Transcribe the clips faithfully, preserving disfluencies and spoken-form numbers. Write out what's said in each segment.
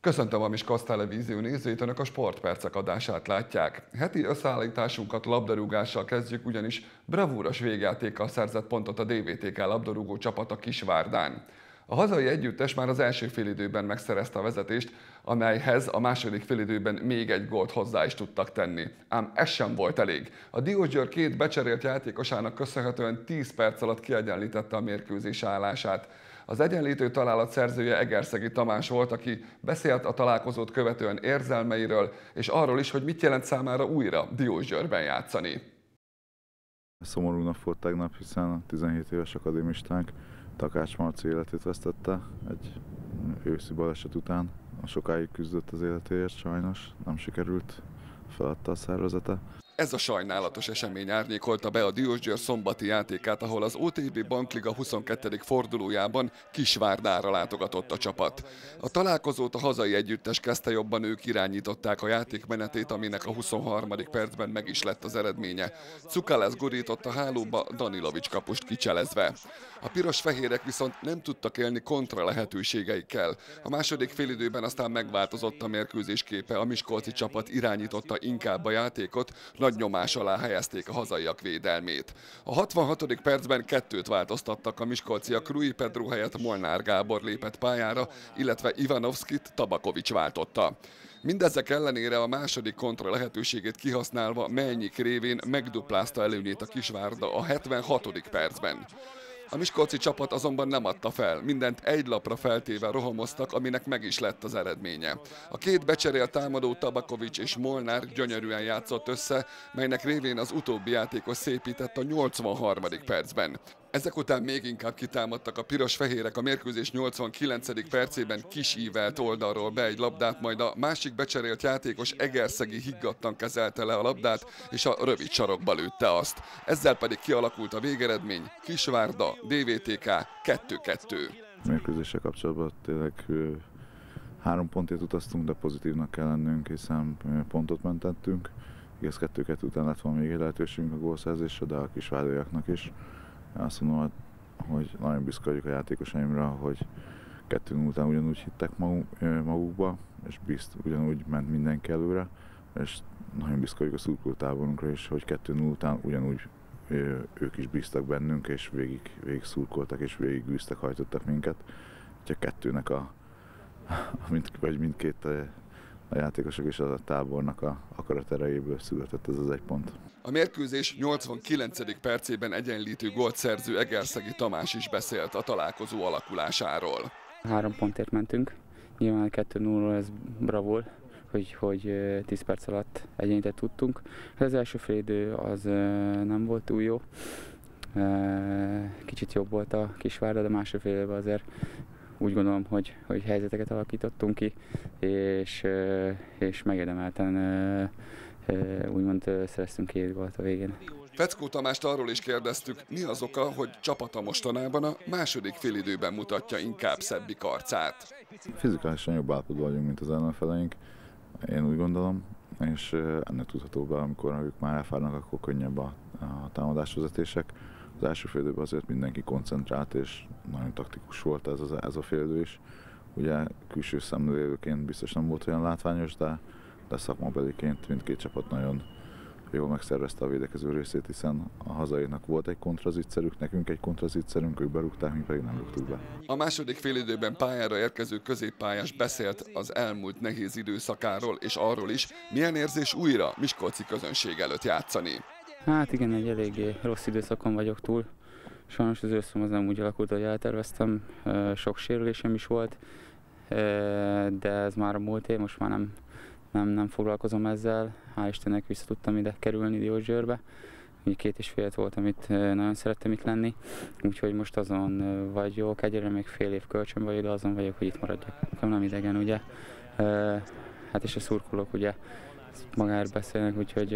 Köszöntöm a Miskolc Televízió nézőit, Önök a Sportpercek adását látják. Heti összeállításunkat labdarúgással kezdjük, ugyanis bravúros végjátékkal szerzett pontot a dé vé té ká labdarúgó csapata Kisvárdán. A hazai együttes már az első félidőben megszerezte a vezetést, amelyhez a második félidőben még egy gólt hozzá is tudtak tenni. Ám ez sem volt elég. A Diósgyőr két becserélt játékosának köszönhetően tíz perc alatt kiegyenlítette a mérkőzés állását. Az egyenlítő találat szerzője Egerszegi Tamás volt, aki beszélt a találkozót követően érzelmeiről, és arról is, hogy mit jelent számára újra Diósgyőrben játszani. Szomorú nap volt tegnap, hiszen a tizenhét éves akadémistánk Takács Marci életét vesztette egy őszi baleset után. Sokáig küzdött az életéért, sajnos nem sikerült, feladta a szervezete. Ez a sajnálatos esemény árnyékolta be a Diósgyőr szombati játékát, ahol az o té bé Bankliga huszonkettedik fordulójában Kisvárdára látogatott a csapat. A találkozót a hazai együttes kezdte, jobban ők irányították a játék menetét, aminek a huszonharmadik percben meg is lett az eredménye. Cukalesz gurított a hálóba, Danilovics kapust kicselezve. A piros-fehérek viszont nem tudtak élni kontra lehetőségeikkel. A második félidőben aztán megváltozott a mérkőzés képe, a miskolci csapat irányította inkább a játékot, nagy nyomás alá helyezték a hazaiak védelmét. A hatvanhatodik percben kettőt változtattak a miskolciak, Rui Pedro helyett Molnár Gábor lépett pályára, illetve Ivanovszkit Tabakovics váltotta. Mindezek ellenére a második kontra lehetőségét kihasználva Melnyik révén megduplázta előnyét a Kisvárda a hetvenhatodik percben. A miskolci csapat azonban nem adta fel, mindent egy lapra feltéve rohamoztak, aminek meg is lett az eredménye. A két becserélt támadó Tabakovics és Molnár gyönyörűen játszott össze, melynek révén az utóbbi játékos szépített a nyolcvanharmadik percben. Ezek után még inkább kitámadtak a piros-fehérek, a mérkőzés nyolcvankilencedik percében Kis ívelt oldalról be egy labdát, majd a másik becserélt játékos Egerszegi higgadtan kezelte le a labdát, és a rövid sarokba lőtte azt. Ezzel pedig kialakult a végeredmény, Kisvárda, dé vé té ká kettő kettő. A mérkőzéssel kapcsolatban tényleg három pontért utaztunk, de pozitívnak kell lennünk, hiszen pontot mentettünk. Igaz, kettő kettő után lett volna még egy lehetőségünk a gólszerzésre, de a kisvárdaiaknak is. Azt mondom, hogy nagyon büszke vagyok a játékosaimra, hogy kettő null után ugyanúgy hittek magukba, és bizt, ugyanúgy ment mindenki előre, és nagyon büszke vagyok a szurkolótáborunkra is, hogy kettő null után ugyanúgy ők is bíztak bennünk, és végig, végig szurkoltak, és végig bűztek, hajtottak minket. Úgyhogy a kettőnek a, mind, vagy mindkét a játékosok és a tábornak a akarat erejéből született ez az egy pont. A mérkőzés nyolcvankilencedik percében egyenlítő gólt szerző Egerszegi Tamás is beszélt a találkozó alakulásáról. Három pontért mentünk, nyilván kettő nullról ez bravúr, hogy, hogy tíz perc alatt egyenlített tudtunk. Az első félidő az nem volt túl jó, kicsit jobb volt a Kisvárda, de második félidőben azért úgy gondolom, hogy, hogy helyzeteket alakítottunk ki, és, és megérdemelten úgymond szereztünk két gólt a végén. Feckó Tamást arról is kérdeztük, mi az oka, hogy csapata mostanában a második félidőben mutatja inkább szebbik arcát. Fizikálisan jobb állapotban vagyunk, mint az ellenfeleink, én úgy gondolom, és ennek tudható be, amikor ők már elfárnak, akkor könnyebb a, a támadásvezetések. Az első félidőben azért mindenki koncentrált, és nagyon taktikus volt ez, az, ez a félidő is. Ugye külső szemlélőként biztos nem volt olyan látványos, de, de szakmabeliként mindkét csapat nagyon jól megszervezte a védekező részét, hiszen a hazainak volt egy kontrazicserük, nekünk egy kontrazicserünk, ők berúgták, mi pedig nem rúgtuk be. A második félidőben pályára érkező középpályás beszélt az elmúlt nehéz időszakáról, és arról is, milyen érzés újra miskolci közönség előtt játszani. Hát igen, egy eléggé rossz időszakon vagyok túl. Sajnos az őszem az nem úgy alakult, hogy elterveztem, sok sérülésem is volt, de ez már a múlt év, most már nem, nem, nem foglalkozom ezzel. Hál' Istennek vissza tudtam ide kerülni Diósgyőrbe. Két és fél voltam itt, nagyon szerettem itt lenni, úgyhogy most azon vagyok, egyre még fél év kölcsön vagyok, de azon vagyok, hogy itt maradjak. Nekem nem idegen, ugye. Hát és a szurkolók ugye magáért beszélnek, úgyhogy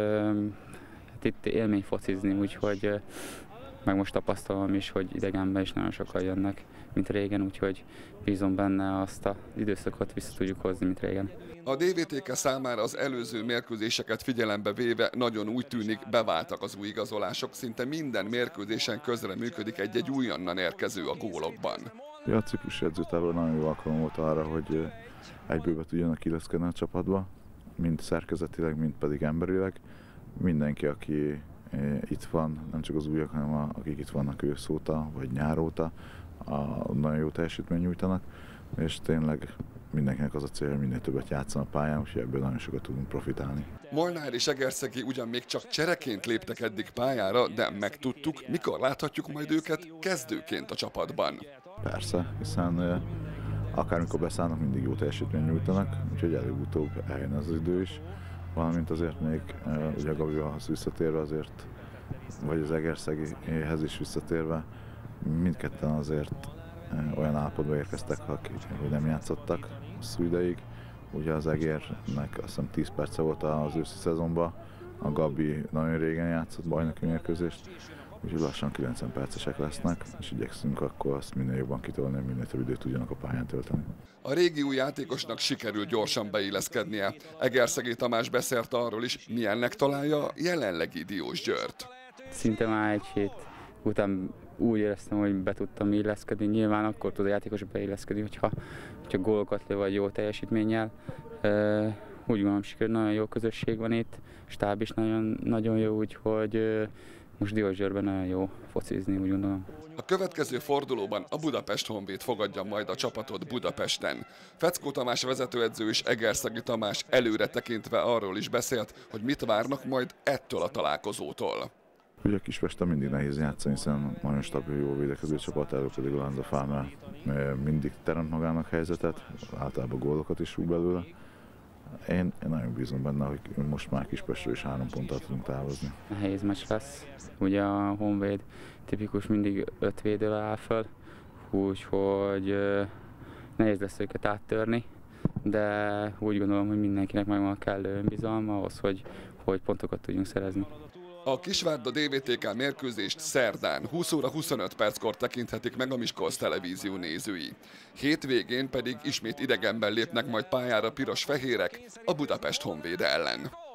hát itt élmény focizni, úgyhogy meg most tapasztalom is, hogy idegenben is nagyon sokan jönnek, mint régen, úgyhogy bízom benne, azt az időszakot vissza tudjuk hozni, mint régen. A dé vé té ká számára az előző mérkőzéseket figyelembe véve nagyon úgy tűnik, beváltak az új igazolások, szinte minden mérkőzésen közreműködik egy-egy újonnan érkező a gólokban. Ja, a ciprusi edzőtábor nagyon jó alkalom volt arra, hogy egyből be tudjanak illeszkedni a csapatba, mind szerkezetileg, mind pedig emberileg. Mindenki, aki itt van, nem csak az újak, hanem a, akik itt vannak ősz óta, vagy nyár óta, a, nagyon jó teljesítményt nyújtanak, és tényleg mindenkinek az a cél, hogy minél többet játszan a pályán, úgyhogy ebből nagyon sokat tudunk profitálni. Molnár és Egerszegi ugyan még csak csereként léptek eddig pályára, de megtudtuk, mikor láthatjuk majd őket kezdőként a csapatban. Persze, hiszen akármikor beszállnak, mindig jó teljesítményt nyújtanak, úgyhogy előbb-utóbb eljön az idő is. Valamint azért még ugye Gabihoz visszatérve azért, vagy az Egerszegihez is visszatérve, mindketten azért olyan állapotba érkeztek, hogy nem játszottak hosszú ideig. Ugye az Egernek azt hiszem tíz perce volt az őszi szezonban, a Gabi nagyon régen játszott bajnoki mérkőzést, úgyhogy lassan kilencven percesek lesznek, és igyekszünk akkor azt minél jobban kitolni, minél több időt tudjanak a pályán tölteni. A régi új játékosnak sikerült gyorsan beilleszkednie. Egerszegi Tamás beszélt arról is, milyennek találja a jelenlegi Diósgyőrt. Szinte már egy hét után úgy éreztem, hogy be tudtam illeszkedni. Nyilván akkor tud a játékos beilleszkedni, hogyha, hogyha gólokat lő vagy jó teljesítménnyel. Úgy gondolom, sikerül, nagyon jó közösség van itt, stáb is nagyon, nagyon jó, úgyhogy most Diósgyőrben nagyon jó focizni, úgy gondolom. A következő fordulóban a Budapest Honvéd fogadja majd a csapatot Budapesten. Feckó Tamás vezetőedző és Egerszegi Tamás előre tekintve arról is beszélt, hogy mit várnak majd ettől a találkozótól. Ugye Kispesten mindig nehéz játszani, hiszen nagyon stabil, jó védekező csapat, előbb pedig a Lanza Farmer mindig teremt magának helyzetet, általában gólokat is rúg belőle. Én, én nagyon bízom benne, hogy most már Kispestről is három ponttal tudunk távozni. Nehéz meccs lesz. Ugye a Honvéd tipikus mindig öt védővel áll föl, úgyhogy nehéz lesz őket áttörni, de úgy gondolom, hogy mindenkinek megvan a kellő önbizalma ahhoz, hogy, hogy pontokat tudjunk szerezni. A Kisvárda dé vé té ká mérkőzést szerdán húsz óra huszonöt perckor tekinthetik meg a Miskolc televízió nézői. Hétvégén pedig ismét idegenben lépnek majd pályára piros-fehérek a Budapest Honvéd ellen.